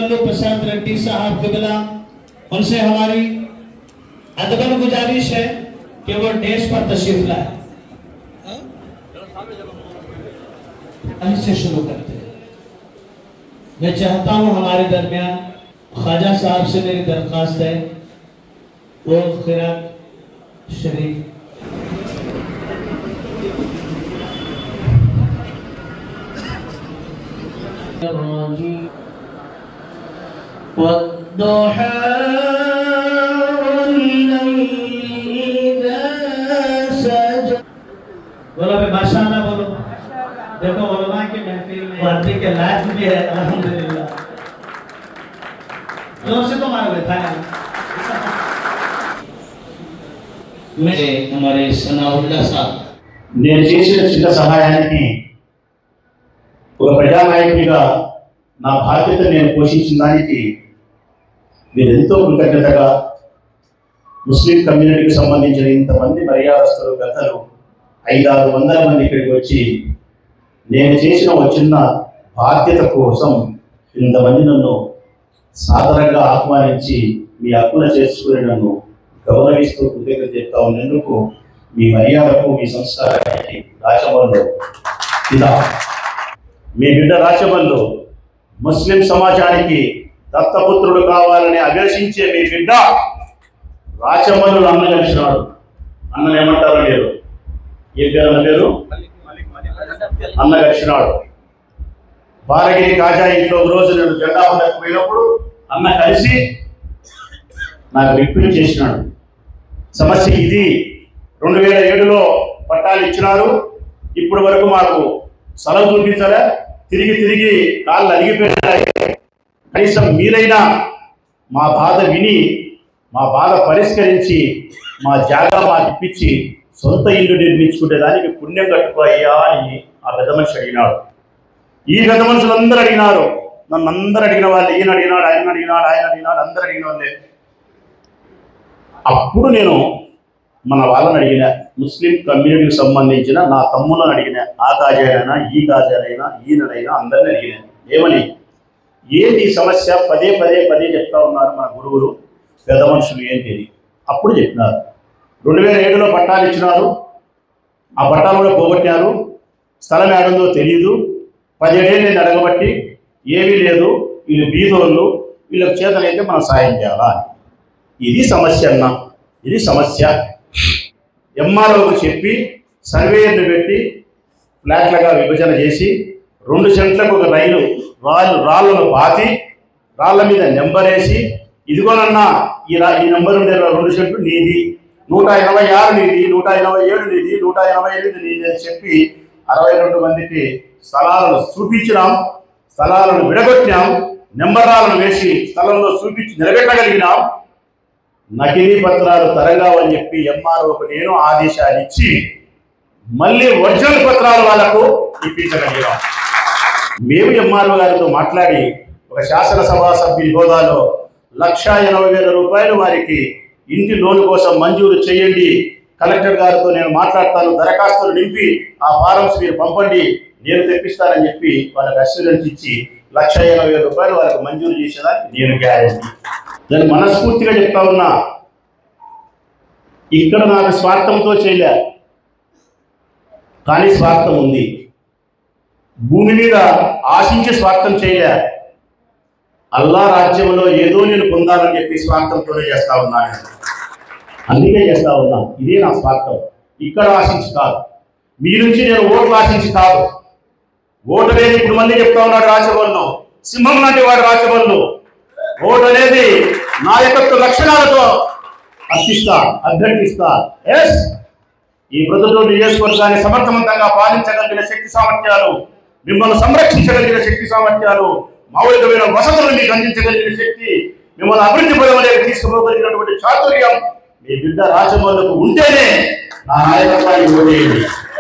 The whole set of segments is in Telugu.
वल्लू प्रशांत रेड्डी साहब जुगला, उनसे हमारी अदबन गुजारिश है कि वो देश पर तशरीफ लाए। से शुरू करते हैं। मैं चाहता हूं हमारे दरमियान ख्वाजा साहब से मेरी दरख्वास्त है वो खिरात शरीफ बोलो भाई माशाअल्लाह बोलो। देखो उलमा की महफिल में आदमी के लायक भी है अल्हम्दुलिल्लाह। जोर से तो मारोगे था मेरे हमारे सनाउल्लाह साहब నేను చేసిన చిన్న సహాయానికి ఒక ప్రజానాయకుడిగా నా బాధ్యత నేను పోషించిన దానికి మీరు ఎంతో కృతజ్ఞతగా ముస్లిం కమ్యూనిటీకి సంబంధించిన ఇంతమంది మర్యాదస్తులు గతలు 500-600 మంది ఇక్కడికి వచ్చి నేను చేసిన ఒక చిన్న బాధ్యత కోసం ఇంతమంది నన్ను సాదరంగా ఆహ్వానించి మీ హక్కున చేసుకుని నన్ను గౌరవిస్తూ కృతజ్ఞత చెప్తా ఉన్నందుకు మీ మర్యాదకు మీ సంస్కారానికి రాచమల్లు ఇదా మీ బిడ్డ రాచమల్లు ముస్లిం సమాజానికి దత్తపుత్రుడు కావాలని అభిలషించే మీ బిడ్డ రాచమల్లు అన్న కలిసినాడు. అన్న ఏమంటారు మీరు? ఏ పేరు అన్న పేరు? అన్న కలిసినాడు. బాలగిరి కాజా ఇంట్లో రోజు నేను జెండా వందకు పోయినప్పుడు అన్న కలిసి నాకు రిక్వెస్ట్ చేసినాడు. సమస్య ఇది 2007లో పట్టాలు ఇచ్చినారు, ఇప్పటి వరకు మాకు స్థలం చూపించలే, తిరిగి కాళ్ళు అరిగిపోయినాయి. కనీసం మీరైనా మా బాధ విని మా బాధ పరిష్కరించి మా జాగా మాకు ఇప్పించి సొంత ఇల్లు నిర్మించుకునే దానికి పుణ్యం కట్టుకోయ్యా అని ఆ పెద్ద మనిషి అడిగినాడు. ఈ పెద్ద మనుషులు అందరూ అడిగినారు. నన్ను అందరూ అడిగిన వాళ్ళు, ఈయన అడిగినాడు, ఆయన అడిగినాడు, అందరూ అడిగిన వాళ్ళే. అప్పుడు నేను మన వాళ్ళని అడిగిన, ముస్లిం కమ్యూనిటీకి సంబంధించిన నా తమ్ములను అడిగిన, ఆ కాజానైనా ఈ కాజానైనా ఈయనైనా అందరిని అడిగిన, ఏమని ఏంటి సమస్య పదే చెప్తా ఉన్నారు మన గురువులు పెద్ద మనుషులు ఏంటి. అప్పుడు చెప్పినారు 2007లో పట్టాలు ఇచ్చినారు, ఆ పట్టాలు కూడా పోగొట్టారు, స్థలం ఏడుందో తెలియదు, 17 ఏళ్ళు నేను అడగబట్టి ఏమీ లేదు, వీళ్ళు బీదోళ్ళు, వీళ్ళకి చేతనైతే మనం సాయం చేయాలా అని. ఇది సమస్య అన్న, ఇది సమస్య. ఎంఆర్ఓకి చెప్పి సర్వేయర్ని పెట్టి ఫ్లాట్లుగా విభజన చేసి 2 సెంట్లకు ఒక రాళ్ళను పాతి రాళ్ళ మీద నెంబర్ వేసి, ఇదిగోనన్నా ఈ నెంబర్ ఉండే 2 సెంట్లు నీది, 186 నీది, 187 నీది, 188 నీది అని చెప్పి 62 మందికి స్థలాలను చూపించినాం. స్థలాలను విడగొట్టినాం, నెంబర్ రాళ్ళను వేసి స్థలంలో చూపించి నిలబెట్టగలిగినాం. నకిలీ పత్రాలు తరంగావని చెప్పి ఎంఆర్ఓకు నేను ఆదేశాలు ఇచ్చి మళ్ళీ ఒరిజినల్ పత్రాలు వాళ్లకు ఇప్పించగలిగాం. మేము ఎంఆర్ఓ గారితో మాట్లాడి ఒక శాసనసభ సభ్యుని హోదాలో 1,80,000 రూపాయలు వారికి ఇంటి లోను కోసం మంజూరు చేయండి, కలెక్టర్ గారితో నేను మాట్లాడతాను, దరఖాస్తులు నింపి ఆ ఫారమ్స్ మీరు పంపండి, నేను తెప్పిస్తానని చెప్పి వాళ్ళకి అష్యూరెన్స్ ఇచ్చి 1,80,000 రూపాయలు వాళ్ళకు మంజూరు చేసేదానికి నేను గ్యారెంటీ. నేను మనస్ఫూర్తిగా చెప్తా ఉన్నా, ఇక్కడ నాకు స్వార్థంతో చేయలే, కానీ స్వార్థం ఉంది. భూమి మీద ఆశించే స్వార్థం చేయలే, అల్లా రాజ్యంలో ఏదో నేను పొందాలని చెప్పి స్వార్థంతోనే చేస్తా ఉన్నాను. అందుకే చేస్తా ఉన్నా, ఇదే నా స్వార్థం. ఇక్కడ ఆశించి కాదు, మీ నుంచి నేను ఓట్లు ఆశించి కాదు. ఓటు అనేది ఇప్పుడు మళ్ళీ చెప్తా ఉన్నాడు రాచబల్లు, సింహం లాంటి వాడు రాచబల్లు. ఓటు అనేది నాయకత్వ లక్షణాలతో అభ్యర్థిస్తా. ఎస్, ఈ ప్రజలు నియోజకవర్గాన్ని సమర్థవంతంగా పాలించగలిగిన శక్తి సామర్థ్యాలు, మిమ్మల్ని సంరక్షించగలిగిన శక్తి సామర్థ్యాలు, మౌలికమైన వసతులను మీకు అందించగలిగిన శక్తి, మిమ్మల్ని అభివృద్ధి పదవిలోకి తీసుకుపోగలిగినటువంటి చాతుర్యం మీ బిడ్డ రాజమౌళికి ఉంటేనే నా నాయకత్వాన్ని ఓటేయండి.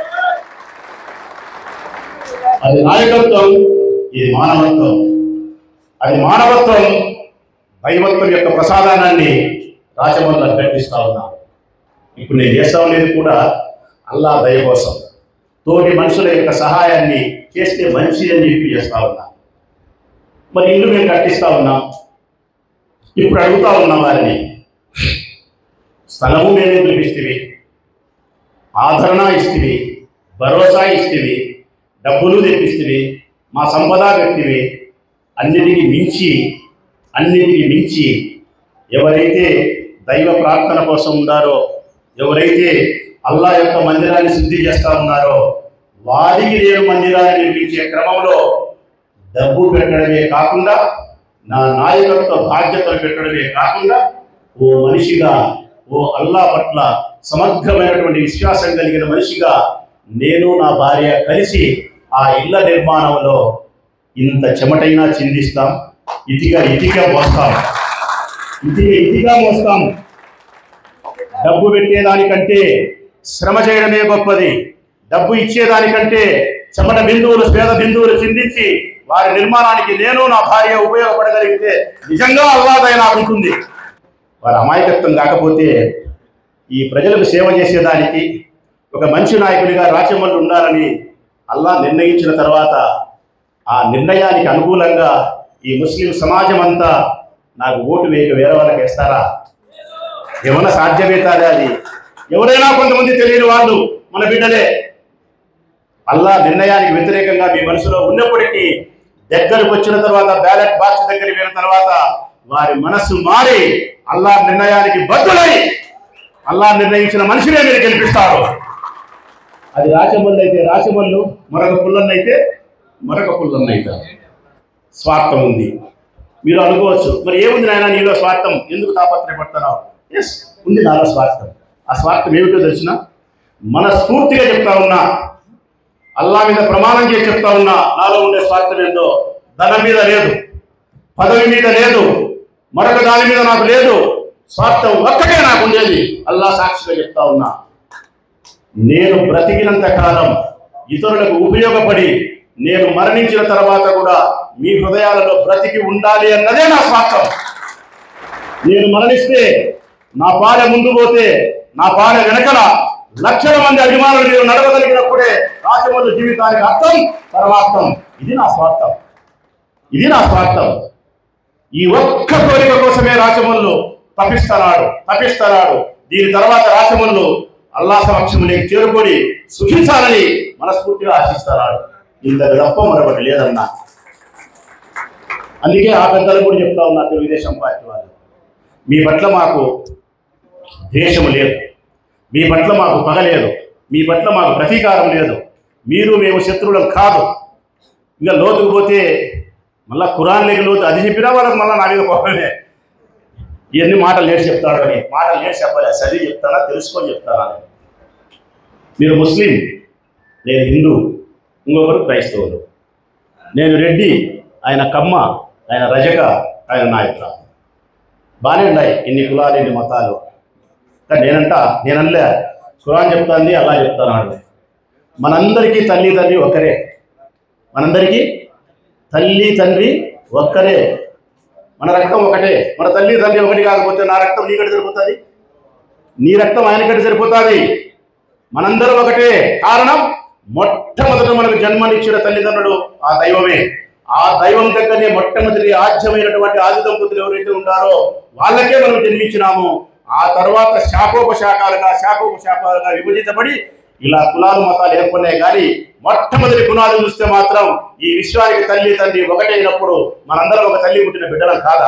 అది నాయకత్వం, ఇది మానవత్వం. అది మానవత్వం, దైవత్వం యొక్క ప్రసాదానాన్ని రాజమౌళి అభ్యర్థిస్తా ఉన్నా. ఇప్పుడు నేను చేస్తా ఉండేది కూడా అల్లా దయ కోసం, తోటి మనుషుల యొక్క సహాయాన్ని చేస్తే మంచి అని చెప్పి చేస్తా ఉన్నా. మరి ఇల్లు మేము కట్టిస్తూ ఉన్నాం. ఇప్పుడు అడుగుతూ ఉన్నాం వారిని, స్థలము మేమే చూపిస్తేవి, ఆదరణ ఇస్తేవి, భరోసా ఇస్తేవి, డబ్బులు తెప్పిస్తేవి, మా సంపద వ్యక్తివి. అన్నిటికీ మించి ఎవరైతే దైవ ప్రార్థన కోసం ఉన్నారో, ఎవరైతే అల్లా యొక్క మందిరాన్ని శుద్ధి చేస్తూ ఉన్నారో వారికి నేను మందిరాన్ని నిర్మించే క్రమంలో డబ్బు పెట్టడమే కాకుండా, నా నాయకత్వ బాధ్యతలు పెట్టడమే కాకుండా, ఓ మనిషిగా, ఓ అల్లా పట్ల సమగ్రమైనటువంటి విశ్వాసం కలిగిన మనిషిగా నేను నా భార్య కలిసి ఆ ఇళ్ల నిర్మాణంలో ఇంత చెమటైనా చిందిస్తాం, ఇటిగా మోస్తాం. డబ్బు పెట్టేదానికంటే శ్రమ చేయడమే గొప్పది. డబ్బు ఇచ్చేదానికంటే చెమట బిందువులు, స్వేద బిందువులు చిందించి వారి నిర్మాణానికి నేను నా భార్య ఉపయోగపడగలిగితే నిజంగా అల్లాదయ నాకు ఉంటుంది. వారి అమాయకత్వం కాకపోతే ఈ ప్రజలకు సేవ చేసేదానికి ఒక మంచి నాయకుడిగా రాచమల్లు ఉండాలని అల్లా నిర్ణయించిన తర్వాత ఆ నిర్ణయానికి అనుకూలంగా ఈ ముస్లిం సమాజం అంతా నాకు ఓటు వేరే వాళ్ళకి వేస్తారా? ఏమన్నా సాధ్యమవుతారా? అది ఎవరైనా కొంతమంది తెలియని వాళ్ళు మన బిడ్డలే. అల్లా నిర్ణయానికి వ్యతిరేకంగా మీ మనసులో ఉన్నప్పటికీ దగ్గరకు వచ్చిన తర్వాత, బ్యాలెట్ బాక్స్ దగ్గరికి వెళ్ళిన తర్వాత వారి మనస్సు మారి అల్లా నిర్ణయానికి బద్దులై అల్లా నిర్ణయించిన మనిషినే మీరు గెలిపిస్తారు. అది రాచమల్లు అయితే రాచమల్లు, మరొక పుల్లన్నైతే మరొక పుల్లన్నైతే. స్వార్థం ఉంది. మీరు అనుకోవచ్చు, మరి ఏముంది నాయన నీలో స్వార్థం, ఎందుకు తాపత్రయపడుతున్నావు? ఎస్, ఉంది నాలో స్వార్థం. ఆ స్వార్థం ఏమిటో తెలిసిన, మనస్ఫూర్తిగా చెప్తా ఉన్నా, అల్లా మీద ప్రమాణం చేసి చెప్తా ఉన్నా, నాలో ఉండే స్వార్థం ఏందో ధనం మీద లేదు, పదవి మీద లేదు, మరొక దాని మీద నాకు లేదు. స్వార్థం ఒక్కటే నాకు ఉండేది. అల్లా సాక్షిగా చెప్తా ఉన్నా, నేను బ్రతికినంత కాలం ఇతరులకు ఉపయోగపడి నేను మరణించిన తర్వాత కూడా మీ హృదయాలలో బ్రతికి ఉండాలి అన్నదే నా స్వార్థం. నేను మరణిస్తే నా పాడ ముందు పోతే నా పాడ వెనకల లక్షల మంది అభిమానులు నేను నడవగలిగినప్పుడే రాచమల్లు జీవితానికి అర్థం, పరమార్థం. ఇది నా స్వార్థం. ఈ ఒక్క కోరిక కోసమే రాచమల్లు తపిస్తున్నాడు. దీని తర్వాత రాచమల్లు అల్లా సమక్షంలోకి చేరుకొని సుఖించాలని మనస్ఫూర్తిగా ఆశిస్తున్నాడు. ఇంతకు తప్ప మరొకటి లేదన్నా. అందుకే ఆ పెద్దలు కూడా చెప్తా ఉన్నా, తెలుగుదేశం పార్టీ వాళ్ళు, మీ పట్ల మాకు ద్వేషము లేదు, మీ పట్ల మాకు పగ లేదు, మీ పట్ల మాకు ప్రతీకారం లేదు, మీరు మేము శత్రువులం కాదు. ఇంకా లోతుకు పోతే మళ్ళీ ఖురాన్లోకి లోతు అది చెప్పినా వాళ్ళకి మళ్ళీ నా మీద కోపమే. ఇవన్నీ మాటలు నేర్చి చెప్తాడు అని, మాటలు నేర్చి చెప్పలే, చదివి చెప్తానా, తెలుసుకొని చెప్తానా. మీరు ముస్లిం, నేను హిందూ, ఇంకొకరు క్రైస్తవులు, నేను రెడ్డి, ఆయన కమ్మ, ఆయన రజక, ఆయన నాయకుల. బాగానే ఉన్నాయి ఇన్ని కులాలు, ఇన్ని మతాలు. కానీ నేనలే, ఖురాన్ చెప్తాంది, అల్లా చెప్తాను. మనందరికీ తల్లి తండ్రి ఒక్కరే, మనందరికీ తల్లి తండ్రి ఒక్కరే, మన రక్తం ఒకటే. మన తల్లి తండ్రి ఒకటి కాకపోతే నా రక్తం నీకటి సరిపోతుంది, నీ రక్తం ఆయనకటి సరిపోతుంది. మనందరం ఒకటే. కారణం, మొట్టమొదట మనకు జన్మనిచ్చిన తల్లిదండ్రులు ఆ దైవమే. ఆ దైవం దగ్గరనే మొట్టమొదటి ఆద్యమైనటువంటి ఆది దంపతులు ఎవరైతే ఉన్నారో వాళ్ళకే మనం జన్మించినాము. ఆ తర్వాత శాఖోపశాఖలుగా విభజించబడి ఇలా కులాలు మతాలు ఏర్పడినాయి. కానీ మొట్టమొదటి గుణాలు చూస్తే మాత్రం ఈ విశ్వానికి తల్లి తండ్రి ఒకటే అయినప్పుడు మనందరం ఒక తల్లి పుట్టిన బిడ్డలం కాదా?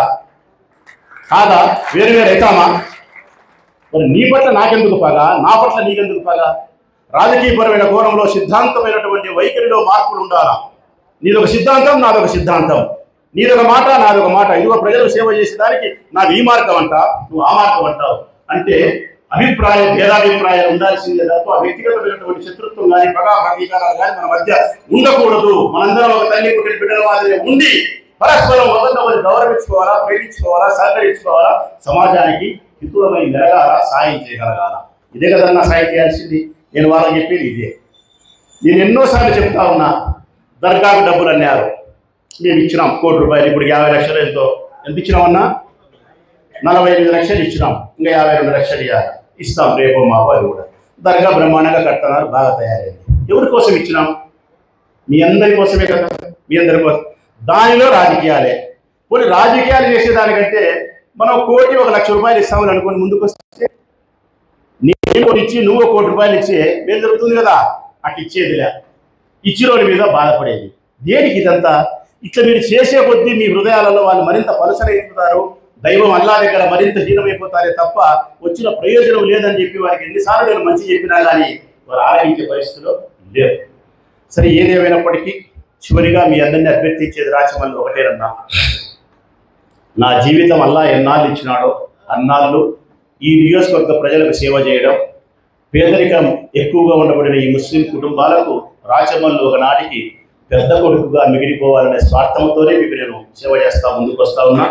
వేరు అవుతామా? మరి నీ పట్ల నాకెందుకు పగ, నా పట్ల నీకెందుకు పగ? రాజకీయపరమైన కోణంలో సిద్ధాంతమైనటువంటి వైఖరిలో మార్పులు ఉండాలా. నీదొక సిద్ధాంతం, నాదొక సిద్ధాంతం, నీదొక మాట, నాదొక మాట. ఇదిగో ప్రజలకు సేవ చేసేదానికి నాకు ఈ మార్గం అంట, నువ్వు ఆ మార్గం అంటావు అంటే భేదాభిప్రాయాలు ఉండాల్సిందే తప్ప వ్యక్తిగతమైనటువంటి శత్రుత్వం కానీ పగా ప్రతీకారాలు కానీ మన మధ్య ఉండకూడదు. మనందరం ఒక తల్లి పుట్టిన బిడ్డల మాదిరి ఉండి పరస్పరం ఒకరినొకరు గౌరవించుకోవాలా, ప్రేమించుకోవాలా, సహకరించుకోవాలా, సమాజానికి హితులమై మెరగాల, సాయం చేయగలగాల. ఇదే కదన్నా సాయం చేయాల్సింది. నేను వాళ్ళకి చెప్పేది ఇదే. నేను ఎన్నోసార్లు చెప్తా ఉన్నా, దర్గాకు డబ్బులు అన్నారు, మేము ఇచ్చినాం ₹1 కోటి. ఇప్పుడు 50 లక్షలు ఎంత ఇచ్చినామన్నా? 48 లక్షలు ఇచ్చినాం. ఇంకా 52 లక్షలు ఇస్తాం రేపో మాపో. అది కూడా దర్గా బ్రహ్మాండంగా కడుతున్నారు, బాగా తయారైంది. ఎవరి కోసం ఇచ్చినాం? మీ అందరి కోసమే కదా. మీ అందరి కోసం. దానిలో రాజకీయాలే. కొన్ని రాజకీయాలు చేసేదానికంటే మనం కోటి 1 లక్ష రూపాయలు ఇస్తామని అనుకుని ముందుకు వస్తే నేను ఇచ్చి నువ్వు 1 కోటి రూపాయలు ఇచ్చే మేలు జరుగుతుంది కదా. అట్లా ఇచ్చేదిలే, ఇచ్చిరోని మీద బాధపడేది. దేనికి ఇదంతా? ఇట్లా మీరు చేసే కొద్దీ మీ హృదయాలలో వాళ్ళు మరింత పలుసరైపోతారు, దైవం అల్లా దగ్గర మరింత హీనమైపోతారే తప్ప వచ్చిన ప్రయోజనం లేదని చెప్పి వారికి ఎన్నిసార్లు నేను మంచి చెప్పినా కానీ వారు ఆలకించే పరిస్థితిలో లేరు. సరే, ఏదేమైనప్పటికీ చివరిగా మీ అందరినీ అభ్యర్థించేది రాచమల్లి ఒకటేనన్నా, నా జీవితం అల్లా ఎన్నాళ్ళు ఇచ్చినాడో అన్నాళ్ళు ఈ నియోజకవర్గ ప్రజలకు సేవ చేయడం, పేదరికం ఎక్కువగా ఉండబడిన ఈ ముస్లిం కుటుంబాలకు రాచమల్లి ఒకనాటికి పెద్ద కొడుకుగా మిగిలిపోవాలనే స్వార్థంతోనే మీకు నేను సేవ చేస్తా ముందుకు వస్తా ఉన్నా.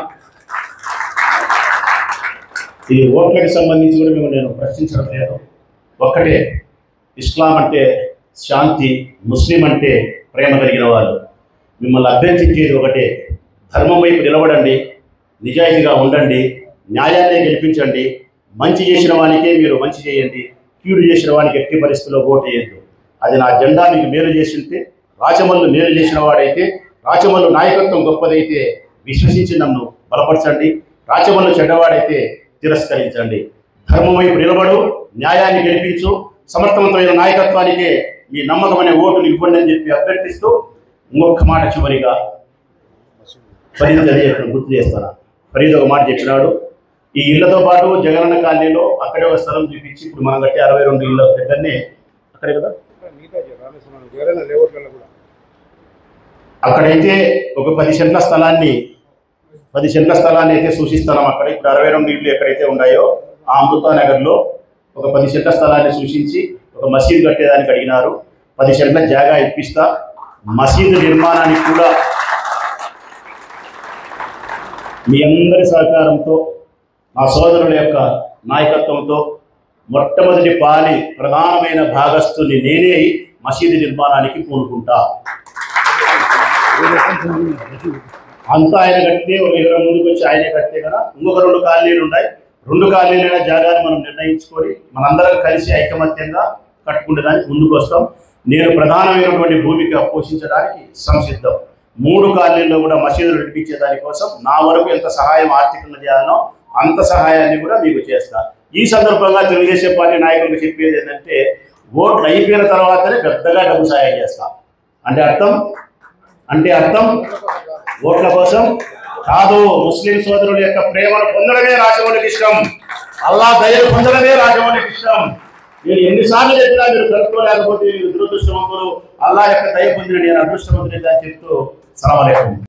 ఈ ఓట్లకు సంబంధించి కూడా మేము నేను ప్రశ్నించడం లేదు. ఒక్కటే, ఇస్లాం అంటే శాంతి, ముస్లిం అంటే ప్రేమ కలిగిన వాళ్ళు. మిమ్మల్ని అభ్యర్థించేది ఒకటే, ధర్మం వైపు నిలబడండి, నిజాయితీగా ఉండండి, న్యాయాన్ని గెలిపించండి, మంచి చేసిన వానికే మీరు మంచి చేయండి, కీడు చేసిన వానికి ఎట్టి పరిస్థితుల్లో ఓటు వేయద్దు. అది నా జెండా మీకు మేలు చేసింటే, రాచమల్లు మేలు చేసిన వాడైతే, రాచమల్లు నాయకత్వం గొప్పదైతే విశ్వసించి నన్ను బలపరచండి, రాచమల్లు చెడ్డవాడైతే తిరస్కరించండి. ధర్మం వైపు నిలబడు, న్యాయాన్ని గెలిపించు, సమర్థవంతమైన నాయకత్వానికే మీ నమ్మకమనే ఓటును ఇవ్వండి అని చెప్పి అభ్యర్థిస్తూ ఇంకొక మాట చివరిగా ఫరీద్ గుర్తు చేస్తాను. ఫరీద్ ఒక మాట చెప్పినాడు, ఈ ఇళ్లతో పాటు జగనన్న కాలనీలో అక్కడే ఒక స్థలం చూపించి ఇప్పుడు మనం కట్టే 62 ఇళ్ళ దగ్గరనే అక్కడే కదా, అక్కడైతే ఒక 10 సెంట్ల స్థలాన్ని అయితే సూచిస్తున్నాం. అక్కడ ఇప్పుడు 62 ఇళ్ళు ఎక్కడైతే ఉన్నాయో ఆ అమృతానగర్లో ఒక 10 సెంట్ల స్థలాన్ని సూచించి ఒక మసీదు కట్టేదానికి అడిగినారు. 10 సెంట్ల జాగా ఇప్పిస్తా. మసీదు నిర్మాణానికి కూడా మీ అందరి సహకారంతో, మా సోదరుల యొక్క నాయకత్వంతో మొట్టమొదటి పాలి ప్రధానమైన భాగస్తుని నేనే మసీదు నిర్మాణానికి పూనుకుంటా. అంతా ఆయన కట్టితే ఒక 20 ముందుకు వచ్చి ఆయనే కట్టే కదా. ఇంకొక 2 కాలనీలు ఉన్నాయి. 2 కాలనీలైన జాగాని మనం నిర్ణయించుకొని మనందరం కలిసి ఐకమత్యంగా కట్టుకునేదానికి ముందుకు వస్తాం. నేను ప్రధానమైనటువంటి భూమిక పోషించడానికి సంసిద్ధం. 3 కాలనీల్లో కూడా మసీదులు నడిపించే దానికోసం నా వరకు ఎంత సహాయం ఆర్థికంగా చేయాలనో అంత సహాయాన్ని కూడా మీకు చేస్తా. ఈ సందర్భంగా తెలుగుదేశం పార్టీ నాయకులకు చెప్పేది ఏంటంటే, ఓట్లు అయిపోయిన తర్వాతనే పెద్దగా డబ్బు సహాయం చేస్తాం. అంటే అర్థం ఓట్ల కోసం కాదు, ముస్లిం సోదరుల యొక్క ప్రేమను పొందడమే రాజమౌళికి ఇష్టం, అల్లా దయను పొందడమే రాజమౌళికి ఇష్టం. నేను ఎన్నిసార్లు చెప్పినా మీరు కలుపుకోలేకపోతే మీరు దురదృష్టవంతులు, అల్లా యొక్క దయ పొందిన నేను అదృష్టవంతుని అని చెప్తూ సలాం అలైకుం.